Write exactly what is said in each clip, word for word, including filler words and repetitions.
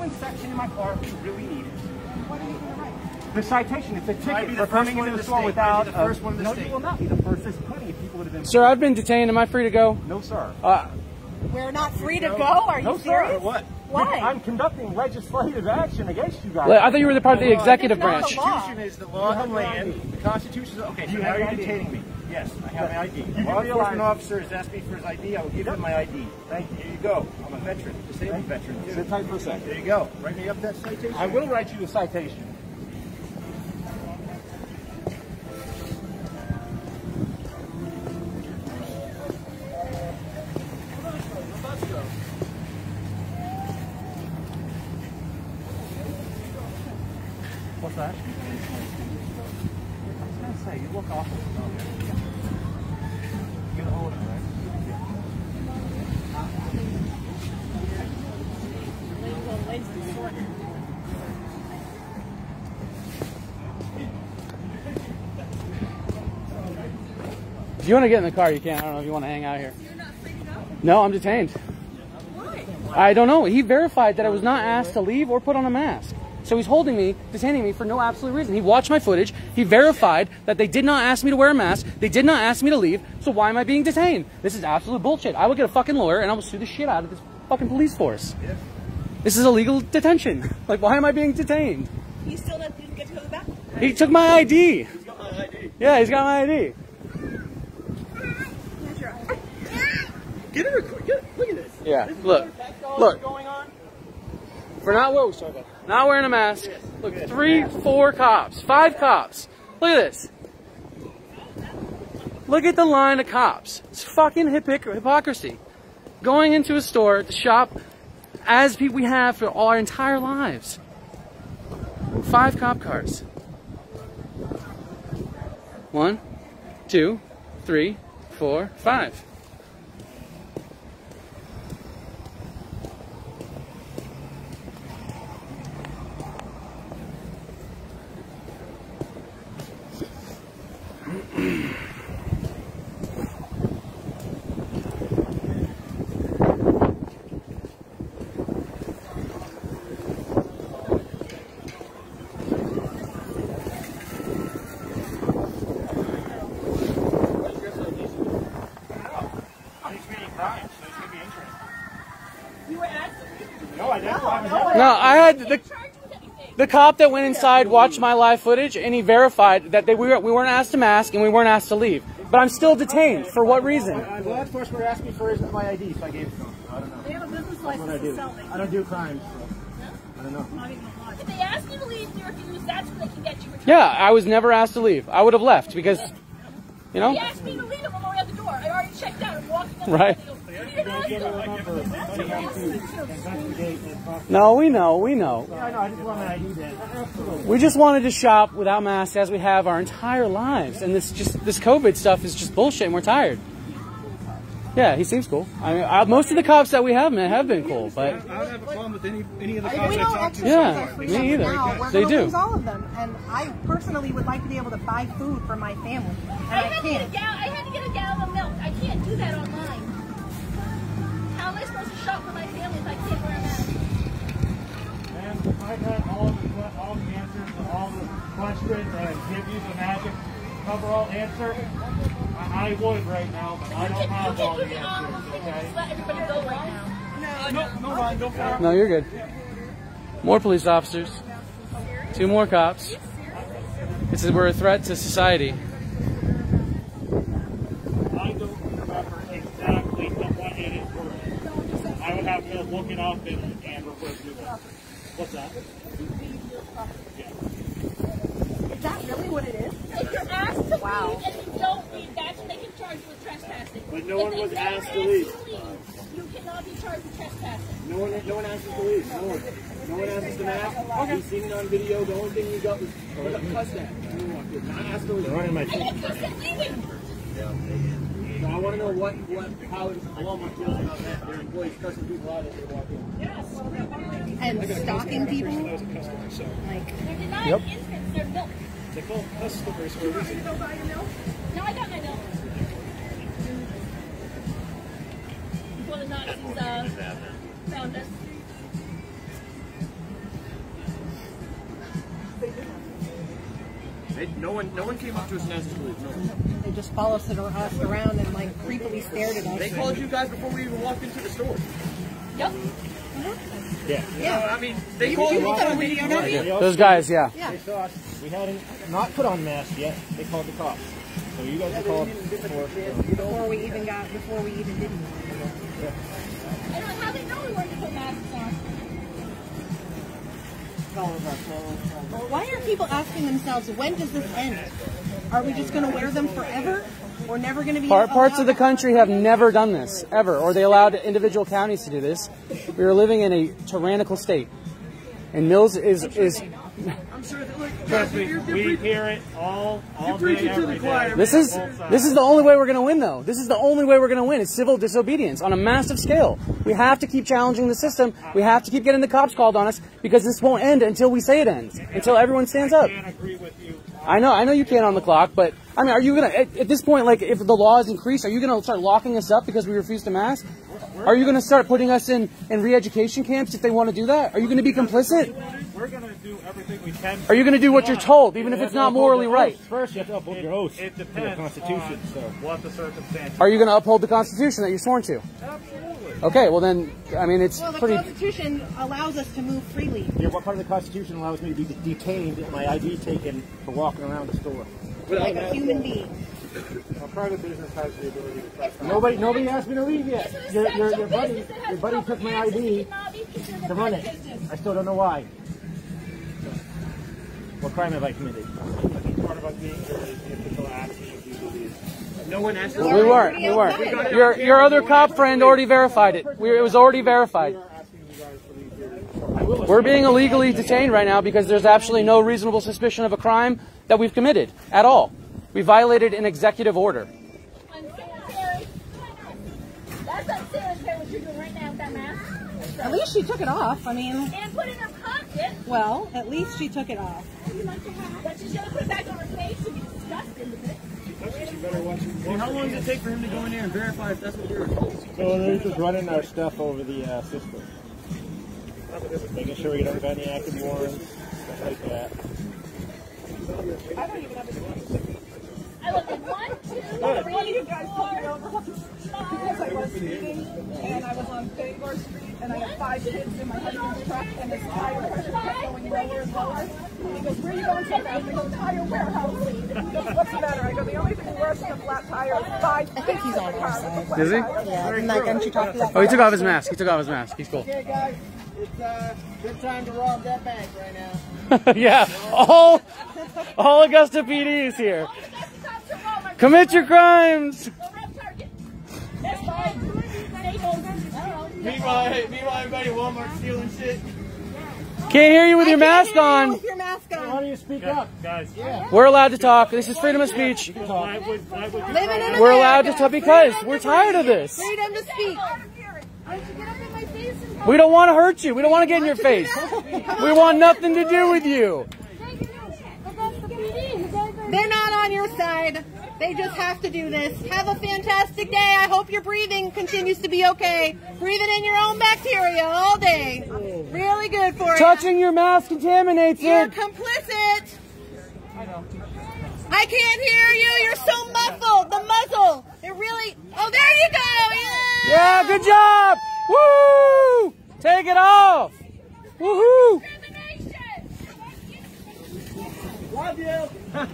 inspection in my car if you really need it. What do you need? The citation, it's a ticket for coming into the store without the first one in the state. No, you will not be the first. There's plenty of people that have been. Sir, I've been detained. Am I free to go? No, sir. Uh, We're not free to go? Are you no, serious? Sir. What? Why? I'm conducting legislative action against you guys. I thought you were the part of the executive branch. The Constitution is the law of the land. The Constitution is... Okay, so now you're detaining me. Yes, I have my I D. The law enforcement officer has asked me for his I D. I will give him my I D. Thank you. Here you go. I'm a veteran. Disabled veteran. Too. Sit tight for a second. There you go. Write me up that citation. I will write you a citation. What's that? I was going to say, you look awful. You're gonna hold it, right? If you want to get in the car, you can. I don't know if you want to hang out here. You're not free to go? No, I'm detained. Why? I don't know. He verified that I was not asked to leave or put on a mask. So he's holding me, detaining me for no absolute reason. He watched my footage. He verified that they did not ask me to wear a mask. They did not ask me to leave. So why am I being detained? This is absolute bullshit. I will get a fucking lawyer and I will sue the shit out of this fucking police force. Yeah. This is illegal detention. Like, why am I being detained? You still not, didn't get to go to the back? He took my I D. He's got my I D. Yeah, he's got my I D. Here's your I D. Get it record. Get it. Look at this. Yeah, This is look. what Look. going on. For not what was talking about. Not wearing a mask. Look, three, four cops, five cops. Look at this. Look at the line of cops. It's fucking hypoc- hypocrisy. Going into a store to shop as we have for our entire lives. Five cop cars. One, two, three, four, five. You were asked to No, I didn't. No, I was no, never- No, I had the, charged with anything. the cop that went inside watched my live footage and he verified that they, we, were, we weren't asked to mask and we weren't asked to leave. But I'm still detained. For what reason? Uh, law enforcement asked me for his, my I D, so I gave it to him. I don't know. They have a business That's what I license do. to sell things. I don't do crimes, so I don't know. Not even a lot. If they ask you to leave, you refuse, that's when they can get you returned. Yeah, I was never asked to leave. I would have left because, you know? He asked me to leave him, I'm already at the door. I already checked out. I'm walking up. Right. That's No, we know, we know. I know, I just want my I D then. Absolutely. We just wanted to shop without masks as we have our entire lives. And this just this COVID stuff is just bullshit and we're tired. Yeah, he seems cool. I mean, I, most of the cops that we have, man, have been cool, but... I don't have a problem with any, any of the We cops I don't talk to. exercise Yeah, our freedom me either. now. We're They gonna do. lose all of them, and I personally would like to be able to buy food for my family, and I I, had, to get a can't. gal- I had to get a gallon of milk. I can't do that online. How am I supposed to shop for my family if I can't wear a mask? And if I had all the, all the answers to all the questions and give you the magic coverall answer, I, I would right now, but I You don't can, you have all can the give me all the answers, things and okay? just let everybody go right now. No, no, Ryan, go for it. No, you're good. More police officers. Two more cops. This is, we're a threat to society. I don't remember exactly what it is worth. I would have to look it up and, and refer to it. What's that? Yeah. Is that really what it is? If you're asked to Wow. leave and you don't leave, that's when they can charge you with trespassing. But no If one they was never asked to ask leave. you You cannot be charged with trespassing. No one, no one asked us to leave. No one. No one asked us to mask. Okay. We've seen it on video. The only thing we got was we got cussed at. We walked in. Not asked to leave. Running my I get cussed at leaving. So I want to know what, what, how Walmart feels about that. Their employees cussing people out as they walk in. And stalking people? They're denying Yep. infants their milk. They call customers for a reason. No, I got my milk. Before the Nazis uh, found us. They, no one, no one came up to us and asked us to leave. No. They just followed us around and like creepily stared at us. They called you guys before we even walked into the store. Yep. Yeah. Yeah. Uh, I mean, they You called you you. put that on video, don't you? Those guys, yeah. Yeah. They saw us. We hadn't not put on masks yet. They called the cops. So you guys were called before. Before we even got, before we even didn't. I don't know how they know we weren't to put masks on. Why are people asking themselves, when does this end? Are we just going to wear them forever? We're never going to be Part, parts of the allowed- country have never done this, ever. Or they allowed individual counties to do this. We are living in a tyrannical state. And Mills is... is I'm sure that, look, Trust me, you're, you're we pre- hear it all, all You're day, preaching to the every choir, day. This is this is the only way we're going to win, though. This is the only way we're going to win. It's civil disobedience on a massive scale. We have to keep challenging the system. We have to keep getting the cops called on us because this won't end until we say it ends. Until everyone stands up. I can't agree with you. I know, I know you can't on the clock, but I mean, are you gonna at, at this point, like, if the law is increased, are you gonna start locking us up because we refuse to mask? Are you gonna start putting us in in re-education camps if they want to do that? Are you gonna be complicit? We're going to do everything we can. Are you gonna do what you're told, even if it's not morally right? First, you have to uphold your oath It to the depends Constitution. on So. what the circumstances. Are you gonna uphold the Constitution that you're sworn to? Absolutely. Okay, well then, I mean, it's Well, the pretty. Constitution allows us to move freely. Yeah, what part of the Constitution allows me to be detained and my I D taken for walking around the store? Like a human being. A private business has the ability to trespass. Nobody, nobody asked me to leave yet. Your, your, your buddy, your buddy took my I D to run it. I still don't know why. What crime have I committed? I think part of us being here is the official action of you believe. No one asked We weren't. We weren't. Your your other cop friend already verified it. We, it was already verified. We're being illegally detained right now because there's absolutely no reasonable suspicion of a crime that we've committed at all. We violated an executive order. Unsanitary. That's unsanitary what you're doing right now with that mask. At least she took it off. I mean, And put it in her pocket. well, at least she took it off. But she's gonna put it back on her face and be disgusted with it. Well, how long does it take for him to go in there and verify if that's what you're told? So they're just running our stuff over the uh, system. Making sure we don't have any active warrants, stuff like that. I looked at one, two, three, four, Because I was speeding and I was on Bangor Street and I had five kids in my husband's truck and this tire pressure kept going lower and lower. He goes, where are you going so fast? I go, tire warehouse. He goes, what's the matter? I go, the only thing worse than a flat tire is five I think he's on our side. Is he? Yeah, and like, aren't you talking about Oh, he took off his mask. He took off his mask. He's cool. Okay, guys, it's uh, good time to rob that bank right now. Yeah, all all Augusta P D is here. Commit your crimes. That's fine. Meanwhile, hey, meanwhile, everybody at Walmart stealing shit. Can't hear you with your I can't mask hear you on. With your mask on. Why don't you speak up? Guys, We're allowed to talk. This is freedom of speech. why would, why would you Living in We're America. allowed to talk because Freedom we're to tired of breathe. this. Freedom to speak. We don't want to hurt you. We don't want to get in your face. We want nothing to do with you. They're not on your side. They just have to do this. Have a fantastic day. I hope your breathing continues to be okay. Breathing in your own bacteria all day. Really good for you. Touching your mask contaminates You're it. complicit. I can't hear you. You're so muffled. The muzzle. It really. Oh, there you go. Yeah. Yeah, good job. Woo! Take it off. Woohoo! Love you.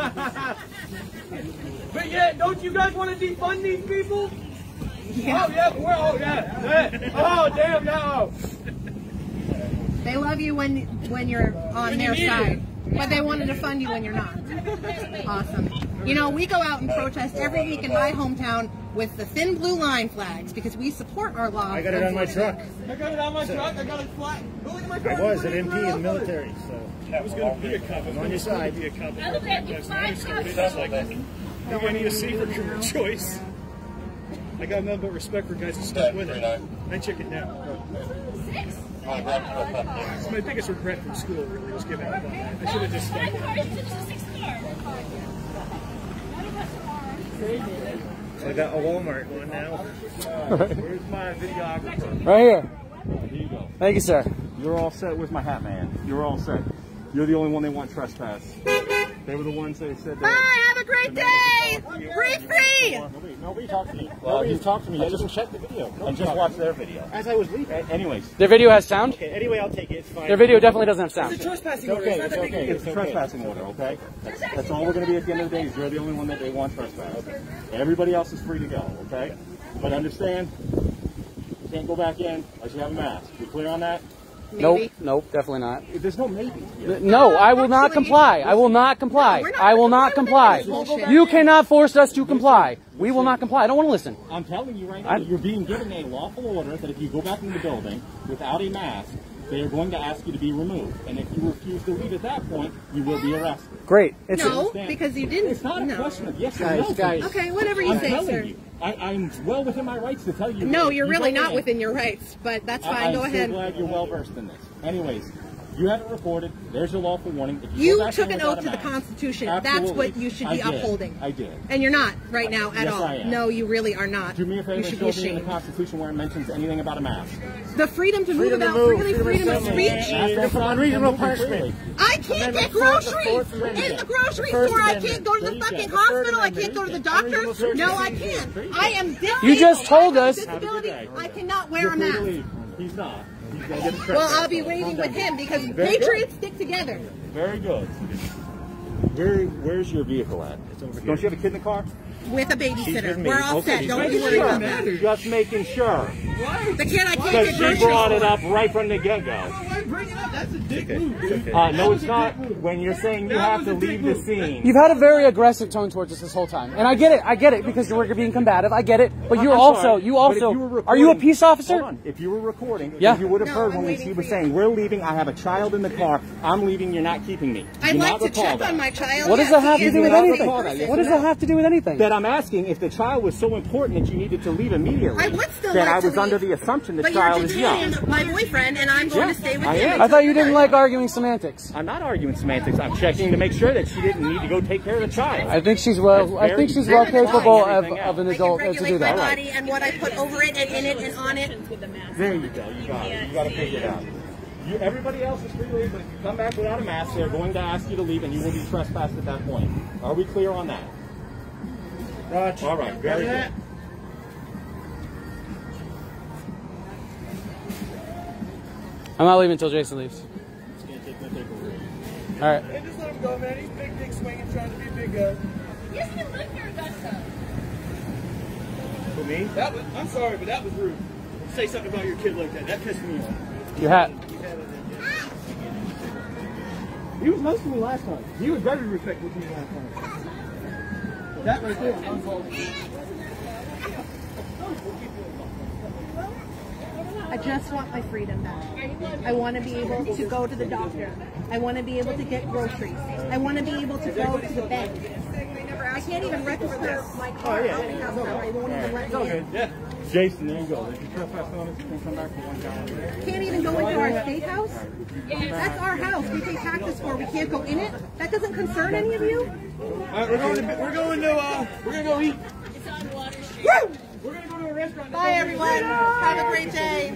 But yeah, don't you guys want to defund these people? Yeah. Oh yeah, we're, oh yeah. yeah. Oh damn, no. They love you when when you're on their side, but they wanted to fund you when you're not. Awesome. You know, we go out and protest every week in my hometown with the thin blue line flags because we support our law. I got it on my truck. I got it on my truck. I got it flat. Look at my I was an M P in the military, so I was going to be a cop. I'm on your side. I look at you five times. You're going to need a safer career choice. I got nothing but respect for guys who stuck with it. I check it now. Six? It's my biggest regret from school, really, was giving up on that. I should have just stuck Five with it. cars, this is a sixth car. I got a Walmart one now. Where's my videographer? Right here. Here you go. Thank you, sir. You're all set with my hat, man. You're all set. You're the only one they want trespass. They were the ones that said. Bye. Have a great day. Breathe free. Nobody, nobody talked to me. Well, nobody talked to me. I just checked the video. I just watched their video. As I was leaving. Anyways. Their video has sound? Okay, anyway, I'll take it. It's fine. Their video definitely doesn't have sound. It's a trespassing order. It's okay. It's, okay. it's a trespassing order, okay? That's, that's all we're going to be at the end of the day is you're the only one that they want trespass. Okay. Everybody else is free to go, okay? But understand, you can't go back in unless you have a mask. You clear on that? Maybe. Nope, nope, definitely not. There's no maybe. No, I will not comply. I will not comply. No, not I will not comply. You cannot force us to comply. We will not comply. I don't want to listen. I'm telling you right now, you're being given a lawful order that if you go back in the building without a mask, they are going to ask you to be removed. And if you refuse to leave at that point, you will be arrested. Great. It's No, because you didn't. It's not a no. question of yes or Guys, no. guys. Okay, whatever you I'm say, telling sir. you, I, I'm well within my rights to tell you. No, that. you're You really go not in. within your rights, but that's fine. I, Go I'm ahead. so glad you're well versed in this. Anyways, you have it reported. There's your lawful warning. If you You go back took in an without oath a to the mask- Constitution. Absolutely. That's what you should I be did. upholding. I did. And you're not right now at Yes, all. I am. No, you really are not. Do me a favor You and should show be me in the ashamed. Constitution where it mentions anything about a mask. The freedom to move Freedom to about move, freely, freedom of speech. That's for unreasonable punishment. I can't get groceries in the grocery store. I can't go to the fucking hospital. I can't go to the doctor. No, I can't. I am disabled. You just told us- Disability. I cannot wear You're a free to mask. leave. He's not. He's going to get a Well, I'll be waiting with him because Very good. patriots stick together. Very good. Where, where's your vehicle at? It's over here. Don't you have a kid in the car? With a She's babysitter. with me. We're all Okay, set. Don't just you worry making about sure. that. Just making sure. The kid I can't Because get she groceries brought it for. up right from the get-go. That's a dick move, dude. Uh, no, it's not. When you're saying you have to leave the scene. You've had a very aggressive tone towards us this whole time, and I get it. I get it because you're being combative. I get it, but you're I'm also sorry, you but if also you were are you a recording- peace officer? Hold on. If you were recording, Yeah. you would have No, heard I'm when we waiting she for was you. saying, "We're leaving. I have a child in the car. I'm leaving. You're not keeping me." I'd Do you like not to recall check that? on my child. What does Yes, that have he to is do with a anything? recall that, yes What or does no? that have to do with anything? That I'm asking if the child was so important that you needed to leave immediately. I would still then like I to was under leave. the assumption the But child you're is young. detaining my boyfriend, and I'm going Yeah, to stay with I him. am. I thought you didn't like arguing semantics. I'm not arguing semantics. I'm checking to make sure that she didn't need to go take care of the child. I think she's well. That's I think very- she's very well fine, capable of, everything of an I can adult to regulate do my that. body and what I put over it and in it and on it. There you go. You got it. You got to figure it out. You, everybody else is free to leave, but if you come back without a mask, they're going to ask you to leave, and you will be trespassed at that point. Are we clear on that? Roger. All right. Very good. I'm not leaving until Jason leaves. All right. Hey, just let him go, man. He's big dick swinging, trying to be a big guy. Yes, you live here, Augusta. For me? That was, I'm sorry, but that was rude. Say something about your kid like that. That pissed me off. Your hat. He was nice to me last time. He was very respectful to me last time. That right there was uncalled for. I just want my freedom back. I want to be able to go to the doctor. I want to be able to get groceries. I want to be able to go to the bank. I can't even register my car out the house now. They won't even let me in. Yeah. Jason, there you go. If you trespass notice, you can come back for one gallon. Can't even go into our state house? That's our house. We pay taxes for. We can't go in it? That doesn't concern any of you? All right, we're going to, we're going to, uh, we're going to go eat. It's on Water Street. Woo! We're going to go to a restaurant. Bye, everyone. Have a great day.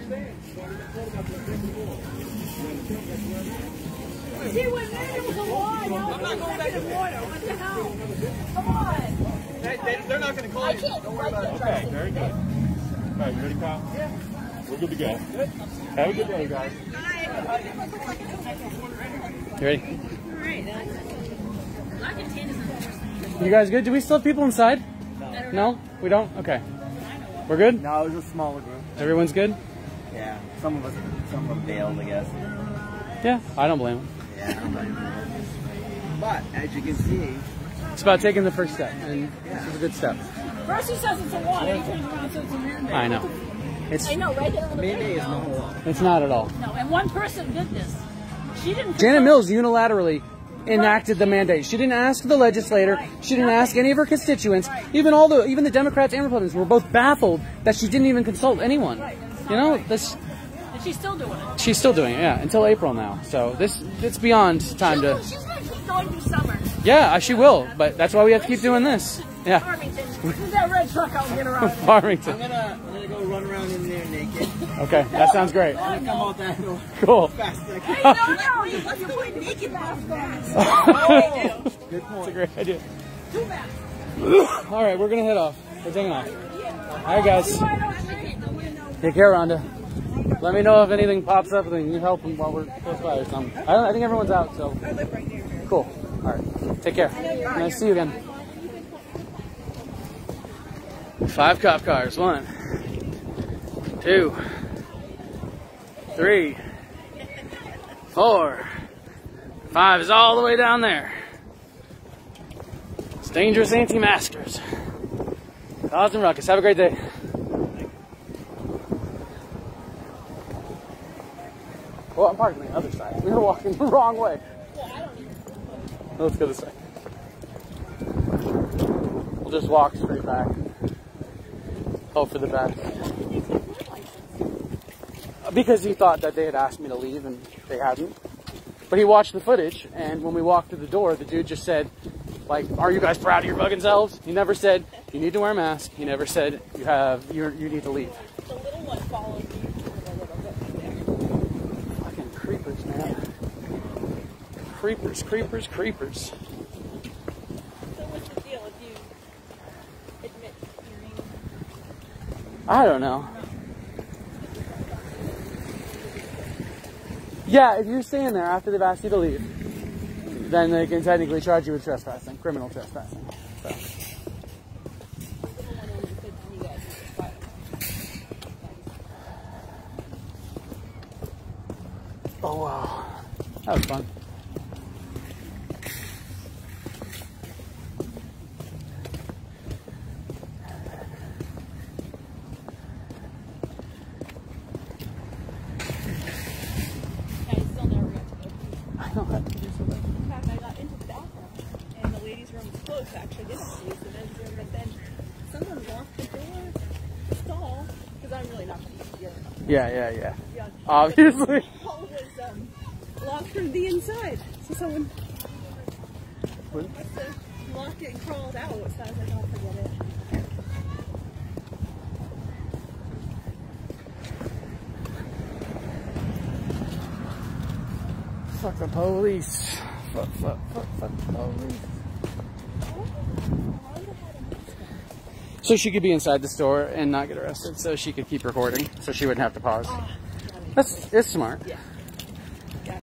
See, when there was a law, now I'm not going back to water. what the hell? Come on. They, they, they're not going to call I you. can't. Don't worry I about can't it. Okay, very good. All right, you ready, pal? Yeah. We're good to go. Have a good day, guys. You ready? Black and tan is the worst. You guys good? Do we still have people inside? No, we don't. Okay. We're good. No, it was a smaller group. Everyone's good. Yeah, some of us, some of them bailed, I guess. Yeah, I don't blame them. Yeah, I don't know. But as you can see, It's about taking the first step, and this is a good step. First he says it's a law, then he turns around and says it's a mandate. I know. It's I know, right there on the maybe video. it's no law. it's not at all. No, and one person did this. She didn't. Janet Mills unilaterally enacted the mandate. She didn't ask the legislator. She didn't ask any of her constituents. Even all the even the Democrats and Republicans were both baffled that she didn't even consult anyone. You know, this And she's still doing it. she's still doing it. Yeah, until April now. So this it's beyond time She'll, to. she's going to keep going through summer. Yeah, she will. But that's why we have to keep doing this. Yeah, Farmington. Who's that red truck out and get her out? Farmington. I'm gonna, I'm gonna go run around in there naked. Okay, that sounds great. Come out that door. Cool. Fast as I Hey, can. no, no, you must go in naked mask on. Good That's a point. great idea. All right, we're gonna head off. We're taking off. All right, guys. Take care, Rhonda. Let me know if anything pops up and you need help while we're close by or something. I, don't, I think everyone's out, so. I live right near here. Cool. All right. Take care. Nice to see you again. Five cop cars. One, two, three, four. Five is all the way down there. It's dangerous anti-maskers. Causing ruckus. Have a great day. Well, I'm parking on the other side. We were walking the wrong way. Let's go this way. We'll just walk straight back. Hope for the best. Because he thought that they had asked me to leave and they hadn't. But he watched the footage, and when we walked through the door, the dude just said, like, "Are you guys proud of your fucking selves?" He never said, "You need to wear a mask." He never said, "You have, you're, you need to leave." The little one follows you a little bit there. Fucking creepers, man. Creepers, creepers, creepers. So what's the deal if you admit hearing? I don't know. Yeah, if you're staying there after they've asked you to leave, then they can technically charge you with trespassing, criminal trespassing. So. Oh wow, that was fun. I still never got to go. I know that. In fact, I got into the bathroom, and the ladies' room was closed. I actually didn't use the men's room, but then someone locked the door stall, because I'm really not going to use the urinal. Yeah, yeah, yeah. Yeah. Obviously. The hall was um, locked from the inside, so someone What? must have locked it and crawled out. So I was like, oh, forget it. Fuck the police. Fuck, fuck, fuck, fuck the police. So she could be inside the store and not get arrested, so she could keep recording, so she wouldn't have to pause. That's it's smart. Yeah.